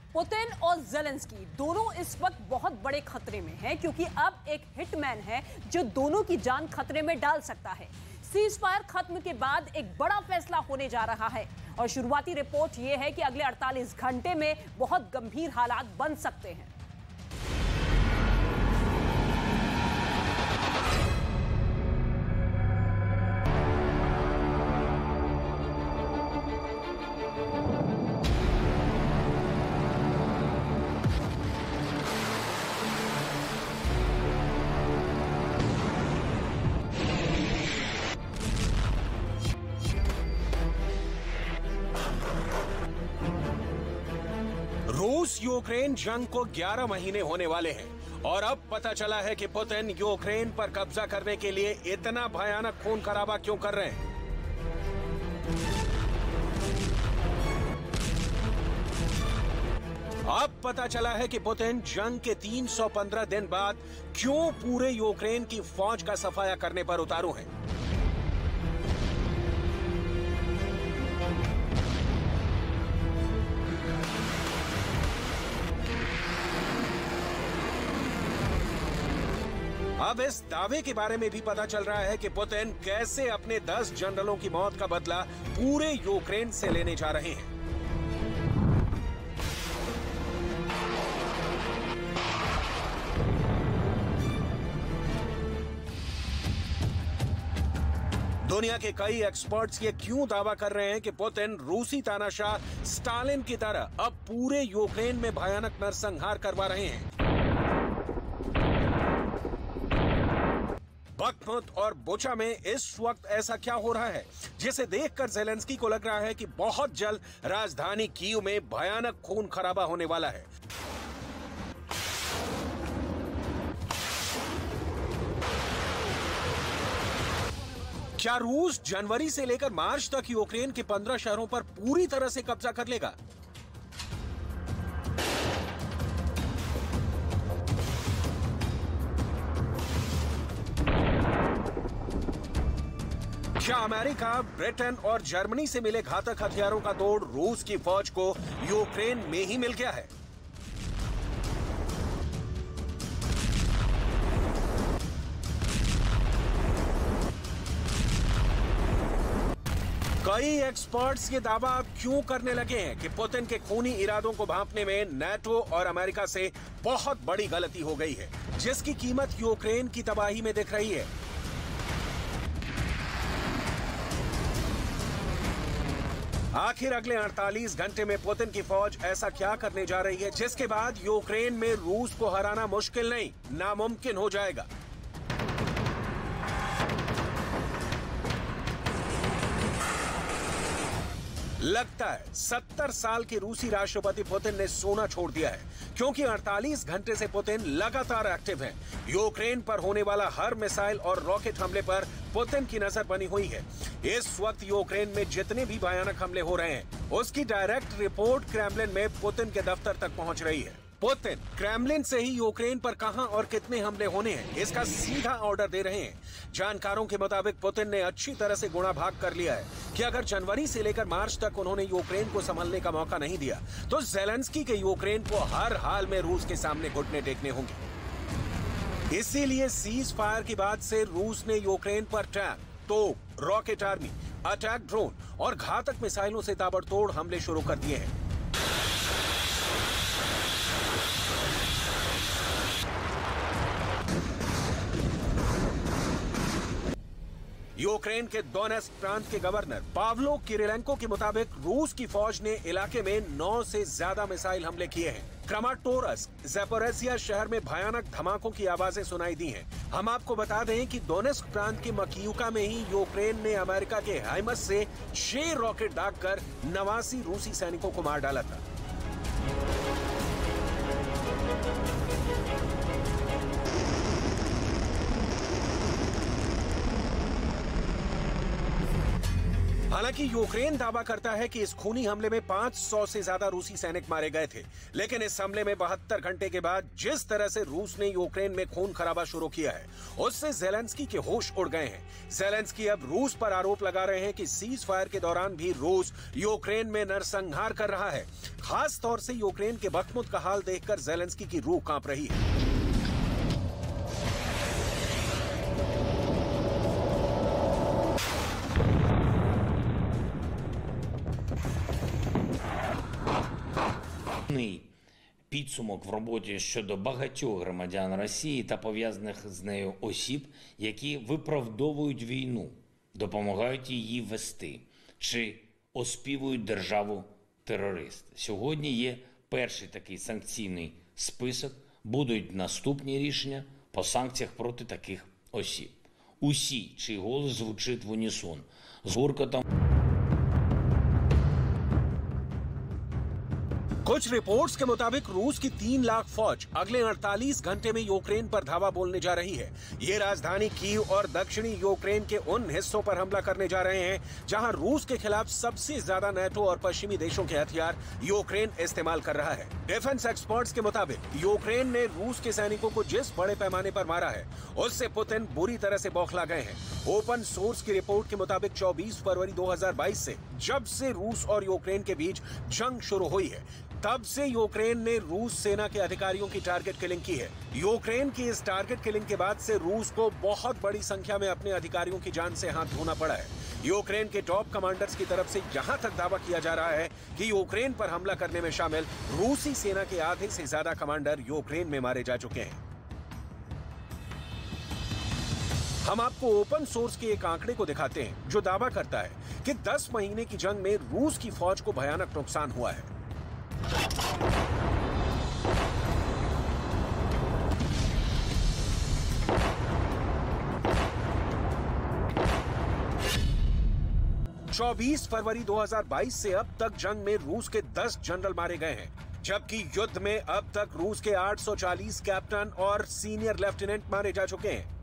Putin और Zelensky दोनों इस वक्त बहुत बड़े खतरे में हैं, क्योंकि अब एक हिटमैन है जो दोनों की जान खतरे में डाल सकता है। सीज फायर खत्म के बाद एक बड़ा फैसला होने जा रहा है और शुरुआती रिपोर्ट यह है कि अगले 48 घंटे में बहुत गंभीर हालात बन सकते हैं। रूस यूक्रेन जंग को 11 महीने होने वाले हैं और अब पता चला है कि पुतिन यूक्रेन पर कब्जा करने के लिए इतना भयानक खून खराबा क्यों कर रहे हैं। अब पता चला है कि पुतिन जंग के 315 दिन बाद क्यों पूरे यूक्रेन की फौज का सफाया करने पर उतारू हैं। अब इस दावे के बारे में भी पता चल रहा है कि पुतिन कैसे अपने 10 जनरलों की मौत का बदला पूरे यूक्रेन से लेने जा रहे हैं। दुनिया के कई एक्सपर्ट्स ये क्यों दावा कर रहे हैं कि पुतिन रूसी तानाशाह स्टालिन की तरह अब पूरे यूक्रेन में भयानक नरसंहार करवा रहे हैं। बखमुत और बुचा में इस वक्त ऐसा क्या हो रहा है जिसे देखकर ज़ेलेंस्की को लग रहा है कि बहुत जल्द राजधानी कीव में भयानक खून खराबा होने वाला है। क्या रूस जनवरी से लेकर मार्च तक यूक्रेन के 15 शहरों पर पूरी तरह से कब्जा कर लेगा? क्या अमेरिका, ब्रिटेन और जर्मनी से मिले घातक हथियारों का तोड़ रूस की फौज को यूक्रेन में ही मिल गया है? कई एक्सपर्ट्स ये दावा अब क्यों करने लगे हैं कि पुतिन के खूनी इरादों को भांपने में नाटो और अमेरिका से बहुत बड़ी गलती हो गई है, जिसकी कीमत यूक्रेन की तबाही में दिख रही है। आखिर अगले 48 घंटे में पुतिन की फौज ऐसा क्या करने जा रही है जिसके बाद यूक्रेन में रूस को हराना मुश्किल नहीं, नामुमकिन हो जाएगा। लगता है 70 साल के रूसी राष्ट्रपति पुतिन ने सोना छोड़ दिया है, क्योंकि 48 घंटे से पुतिन लगातार एक्टिव हैं। यूक्रेन पर होने वाला हर मिसाइल और रॉकेट हमले पर पुतिन की नजर बनी हुई है। इस वक्त यूक्रेन में जितने भी भयानक हमले हो रहे हैं, उसकी डायरेक्ट रिपोर्ट क्रेमलिन में पुतिन के दफ्तर तक पहुंच रही है। पुतिन क्रेमलिन से ही यूक्रेन पर कहां और कितने हमले होने हैं, इसका सीधा ऑर्डर दे रहे हैं। जानकारों के मुताबिक पुतिन ने अच्छी तरह से गुणा भाग कर लिया है कि अगर जनवरी से लेकर मार्च तक उन्होंने यूक्रेन को संभलने का मौका नहीं दिया, तो ज़ेलेंस्की के यूक्रेन को हर हाल में रूस के सामने घुटने टेकने होंगे। इसीलिए सीज फायर के बाद से रूस ने यूक्रेन पर टैंक, तोप, रॉकेट आर्मी, अटैक ड्रोन और घातक मिसाइलों से ताबड़तोड़ हमले शुरू कर दिए हैं। यूक्रेन के दोनेत्स्क प्रांत के गवर्नर पावलो किरिलेंको के मुताबिक रूस की फौज ने इलाके में 9 से ज्यादा मिसाइल हमले किए हैं। क्रामाटोर्स्क, ज़पोरिज़िया शहर में भयानक धमाकों की आवाजें सुनाई दी हैं। हम आपको बता दें कि दोनेत्स्क प्रांत के मकीयुका में ही यूक्रेन ने अमेरिका के हाइमर्स से 6 रॉकेट दागकर 89 रूसी सैनिकों को मार डाला था। हालांकि यूक्रेन दावा करता है कि इस खूनी हमले में 500 से ज्यादा रूसी सैनिक मारे गए थे, लेकिन इस हमले में 72 घंटे के बाद जिस तरह से रूस ने यूक्रेन में खून खराबा शुरू किया है, उससे ज़ेलेंस्की के होश उड़ गए हैं। ज़ेलेंस्की अब रूस पर आरोप लगा रहे हैं कि सीज फायर के दौरान भी रूस यूक्रेन में नरसंहार कर रहा है। खास तौर से यूक्रेन के बखमुत का हाल देखकर ज़ेलेंस्की की रूह कांप रही है। Підсумок в роботі щодо багатьох громадян Росії та пов'язаних з нею осіб, які виправдовують війну, допомагають її вести чи оспівують державу-терорист. Сьогодні є перший такий санкційний список, будуть наступні рішення по санкціях проти таких осіб. Усі, чий голос звучить в унісон, з гуркотом. कुछ रिपोर्ट्स के मुताबिक रूस की 3 लाख फौज अगले 48 घंटे में यूक्रेन पर धावा बोलने जा रही है। ये राजधानी कीव और दक्षिणी यूक्रेन के उन हिस्सों पर हमला करने जा रहे हैं जहां रूस के खिलाफ सबसे ज्यादा नाटो और पश्चिमी देशों के हथियार यूक्रेन इस्तेमाल कर रहा है। डिफेंस एक्सपर्ट्स के मुताबिक यूक्रेन ने रूस के सैनिकों को जिस बड़े पैमाने पर मारा है, उससे पुतिन बुरी तरह से बौखला गए हैं। ओपन सोर्स की रिपोर्ट के मुताबिक 24 फरवरी 2022 से जब से रूस और यूक्रेन के बीच जंग शुरू हुई है, तब से यूक्रेन ने रूस सेना के अधिकारियों की टारगेट किलिंग की है। यूक्रेन की इस टारगेट किलिंग के बाद से रूस को बहुत बड़ी संख्या में अपने अधिकारियों की जान से हाथ धोना पड़ा है। यूक्रेन के टॉप कमांडर्स की तरफ से यहां तक दावा किया जा रहा है कि यूक्रेन पर हमला करने में शामिल रूसी सेना के आधे से ज्यादा कमांडर यूक्रेन में मारे जा चुके हैं। हम आपको ओपन सोर्स के एक आंकड़े को दिखाते हैं जो दावा करता है कि 10 महीने की जंग में रूस की फौज को भयानक नुकसान हुआ है। चौबीस फरवरी 2022 से अब तक जंग में रूस के 10 जनरल मारे गए हैं, जबकि युद्ध में अब तक रूस के 840 कैप्टन और सीनियर लेफ्टिनेंट मारे जा चुके हैं।